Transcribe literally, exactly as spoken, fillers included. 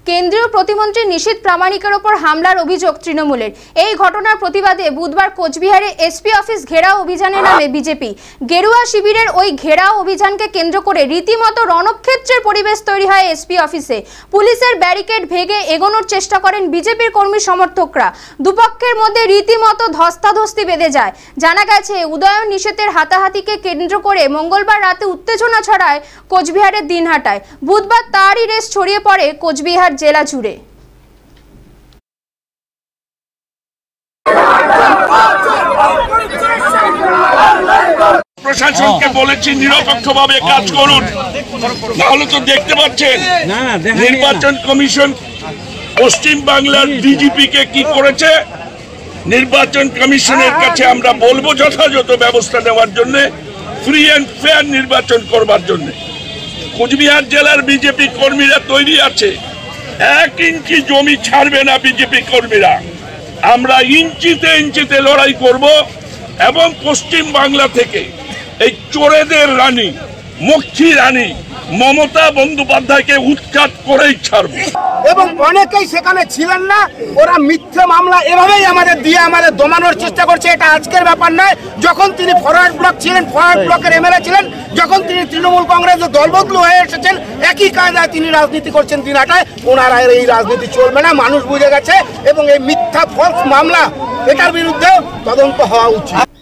কেন্দ্রীয় প্রতিমন্ত্রী নিশীথ প্রামাণিকের ওপর হামলার অভিযোগ তৃণমূলের। এই ঘটনার প্রতিবাদে বুধবার কোচবিহারে এসপি অফিস ঘেরাও অভিযানে নামে বিজেপি। গেরুয়া শিবিরের ওই ঘেরাও অভিযানকে কেন্দ্র করে রীতিমতো রণক্ষেত্রের পরিবেশ তৈরি হয় এসপি অফিসে। পুলিশের ব্যারিকেড ভেঙে এগোনোর চেষ্টা করেন বিজেপির কর্মী সমর্থকরা। দুপক্ষের মধ্যে রীতিমতো ধস্তাধস্তি বেঁধে যায়। জানা গেছে, উদয়ন নিষেধের হাতাহাতিকে কেন্দ্র করে মঙ্গলবার রাতে উত্তেজনা ছড়ায় কোচবিহারের দিনহাটায়। বুধবার তারই রেশ ছড়িয়ে পড়ে কোচবিহার জেলা জুড়ে। প্রশাসনকে বলেছি নিরপেক্ষভাবে কাজ করুন, নাহলে তো দেখতে পাচ্ছেন নির্বাচন কমিশন পশ্চিম বাংলার ডিজিপি কে কি করেছে। নির্বাচন কমিশনের কাছে আমরা বলবো যথাযথ ব্যবস্থা নেওয়ার জন্য, ফ্রি অ্যান্ড ফেয়ার নির্বাচন করবার জন্য। কোচবিহার জেলার বিজেপি কর্মীরা তৈরি আছে, এক ইঞ্চি জমি ছাড়বে না বিজেপি কর্মীরা। আমরা ইঞ্চিতে ইঞ্চিতে লড়াই করব এবং পশ্চিম বাংলা থেকে এই চোরেদের রানী মক্ষী রানী মমতা বন্দ্যোপাধ্যায়কে উৎখাত করেই ছাড়বো। এবং অনেকেই সেখানে ছিলেন না, ওরা মিথ্যে মামলা এভাবেই আমাদের দিয়ে আমাদের দমানোর চেষ্টা করছে। এটা আজকের ব্যাপার নয়। যখন তিনি ফরওয়ার্ড ব্লক ছিলেন, ফরওয়ার্ড ব্লকের এমএলএ ছিলেন, যখন তিনি তৃণমূল কংগ্রেসের দলবদলু হয়ে এসেছেন, একই কায়দায় তিনি রাজনীতি করছেন দিনহাটায়। ওনারা এই রাজনীতি চলবে না, মানুষ বুঝে গেছে। এবং এই মিথ্যা ফলস মামলা, এটার বিরুদ্ধে তদন্ত হওয়া উচিত।